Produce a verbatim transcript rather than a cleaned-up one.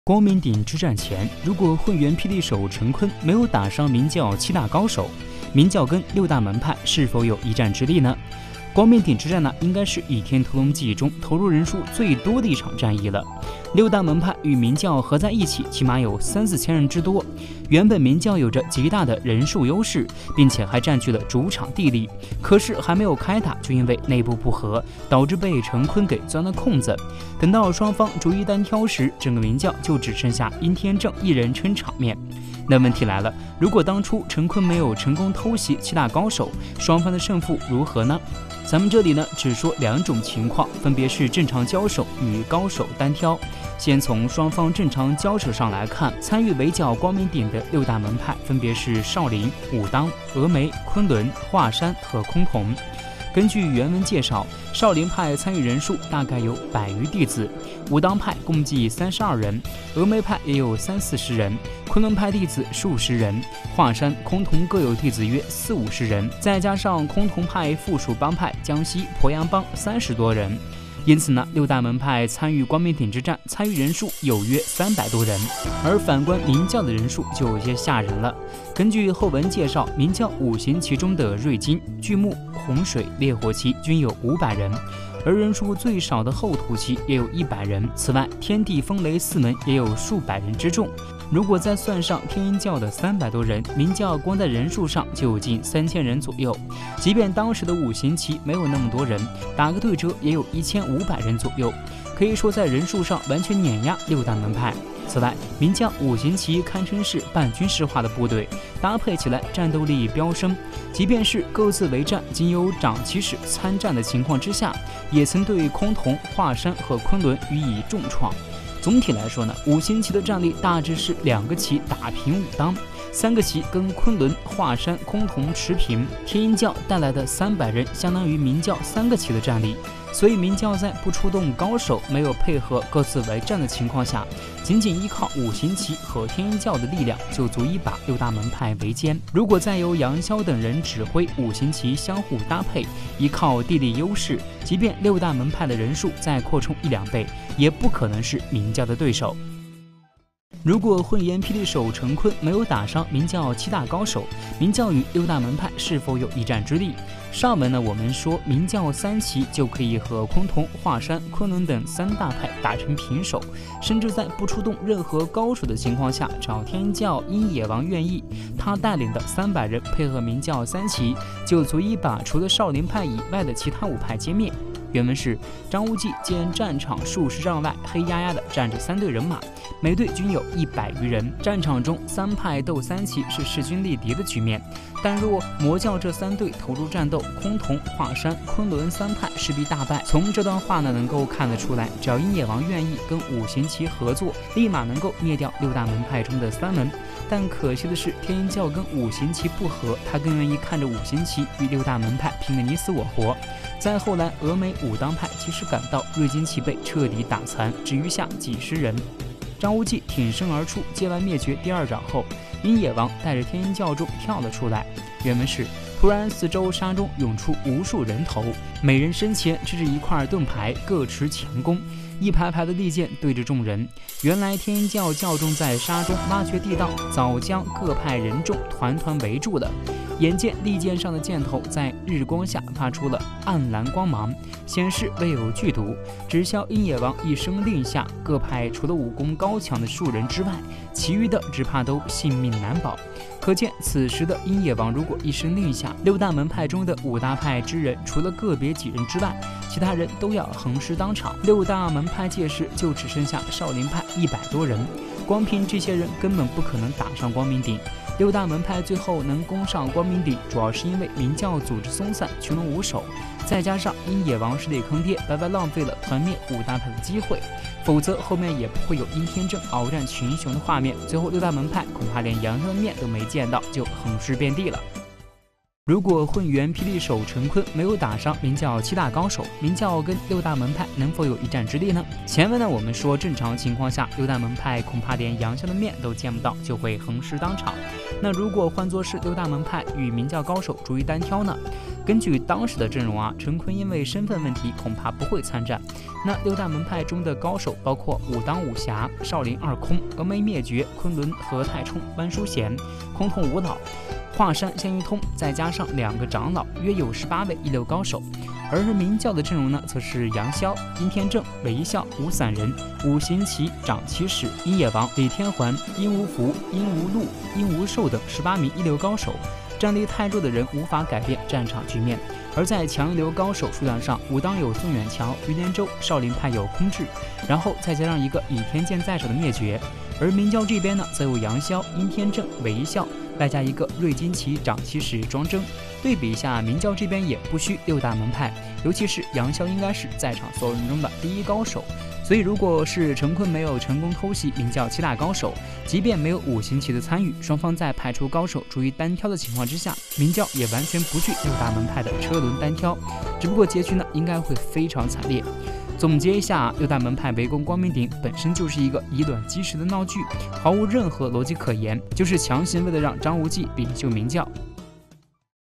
光明顶之战前，如果混元霹雳手陈坤没有打伤明教七大高手，明教跟六大门派是否有一战之力呢？光明顶之战呢，应该是倚天屠龙记中投入人数最多的一场战役了。六大门派与明教合在一起，起码有三四千人之多。原本明教有着极大的人数优势，并且还占据了主场地利，可是还没有开打，就因为内部不和，导致被陈坤给钻了空子。等到双方逐一单挑时，整个明教就只剩下殷天正一人撑场面。那问题来了，如果当初陈坤没有成功偷袭七大高手，双方的胜负如何呢？咱们这里呢只说两种情况，分别是正常交手与高手单挑。先从双方正常交手上来看，参与围剿光明顶的六大门派分别是少林、武当、峨眉、昆仑、华山和崆峒。根据原文介绍，少林派参与人数大概有百余弟子，武当派共计三十二人，峨眉派也有三四十人，昆仑派弟子数十人，华山、崆峒各有弟子约四五十人，再加上崆峒派附属帮派江西鄱阳帮三十多人。因此呢，六大门派参与光明顶之战，参与人数有约三百多人，而反观明教的人数就有些吓人了。根据后文介绍，明教五行旗中的瑞金、巨木、洪水、烈火旗均有五百人，而人数最少的后土旗也有一百人。此外，天地风雷四门也有数百人之众。如果再算上天鹰教的三百多人，明教光在人数上就有近三千人左右。即便当时的五行旗没有那么多人，打个对折也有一千五百人左右，可以说在人数上完全碾压六大门派。此外，明教五行旗堪称是半军事化的部队，搭配起来战斗力飙升。即便是各自为战，仅有长旗使参战的情况之下，也曾对崆峒、华山和昆仑予以重创。总体来说呢，五行旗的战力大致是两个旗打平武当，三个旗跟昆仑、华山、崆峒持平。天鹰教带来的三百人相当于明教三个旗的战力，所以明教在不出动高手、没有配合各自为战的情况下，仅仅依靠五行旗和天鹰教的力量就足以把六大门派围歼。如果再由杨逍等人指挥五行旗相互搭配，依靠地利优势，即便六大门派的人数再扩充一两倍，也不可能是明教的对手。如果混元霹雳手陈坤没有打伤明教七大高手，明教与六大门派是否有一战之力？上文呢，我们说明教三旗就可以和崆峒、华山、昆仑等三大派打成平手，甚至在不出动任何高手的情况下，找天鹰教鹰野王愿意，他带领的三百人配合明教三旗，就足以把除了少林派以外的其他五派歼灭。原文是：张无忌见战场数十丈外黑压压的站着三队人马，每队均有一百余人。战场中三派斗三旗是势均力敌的局面，但若魔教这三队投入战斗，崆峒、华山、昆仑三派势必大败。从这段话呢，能够看得出来，只要鹰野王愿意跟五行旗合作，立马能够灭掉六大门派中的三门。但可惜的是，天鹰教跟五行旗不合，他更愿意看着五行旗与六大门派拼得你死我活。再后来，峨眉武当派及时赶到，瑞金旗被彻底打残，只余下几十人。张无忌挺身而出，接完灭绝第二掌后，鹰野王带着天鹰教众跳了出来。原文是：突然四周沙中涌出无数人头，每人身前支着一块盾牌，各持强弓，一排排的利剑对着众人。原来天鹰教教众在沙中挖掘地道，早将各派人众团团围住了。眼见利剑上的箭头在日光下发出了暗蓝光芒，显示未有剧毒。只消鹰野王一声令下，各派除了武功高强的数人之外，其余的只怕都性命难保。可见此时的鹰野王如果一声令下，六大门派中的五大派之人，除了个别几人之外，其他人都要横尸当场。六大门派届时就只剩下少林派一百多人，光凭这些人根本不可能打上光明顶。六大门派最后能攻上光明顶，主要是因为明教组织松散，群龙无首，再加上鹰野王实力坑爹，白白浪费了团灭五大派的机会，否则后面也不会有殷天正鏖战群雄的画面。最后六大门派恐怕连杨逍的面都没见到，就横尸遍地了。如果混元霹雳手陈坤没有打伤明教七大高手，明教跟六大门派能否有一战之力呢？前文呢，我们说正常情况下，六大门派恐怕连杨逍的面都见不到，就会横尸当场。那如果换作是六大门派与明教高手逐一单挑呢？ 根据当时的阵容啊，陈坤因为身份问题恐怕不会参战。那六大门派中的高手包括武当武侠、少林二空、峨眉灭绝、昆仑何太冲、班书贤、空洞无老、华山仙玉通，再加上两个长老，约有十八位一流高手。而明教的阵容呢，则是杨逍、殷天正、韦一笑、吴散人、五行旗、长骑使、殷野王、李天环、殷无福、殷无禄、殷无寿等十八名一流高手。战力太弱的人无法改变战场局面。而在强一流高手数量上，武当有宋远桥、于连州，少林派有空智，然后再加上一个倚天剑在手的灭绝。而明教这边呢，则有杨逍、殷天正、韦一笑，外加一个瑞金旗长骑使庄征。对比一下，明教这边也不虚六大门派，尤其是杨逍应该是在场所有人中的第一高手。所以，如果是陈坤没有成功偷袭明教七大高手，即便没有五行旗的参与，双方在派出高手逐一单挑的情况之下，明教也完全不惧六大门派的车轮单挑。只不过结局呢，应该会非常惨烈。总结一下，六大门派围攻光明顶本身就是一个以卵击石的闹剧，毫无任何逻辑可言，就是强行为了让张无忌领袖明教。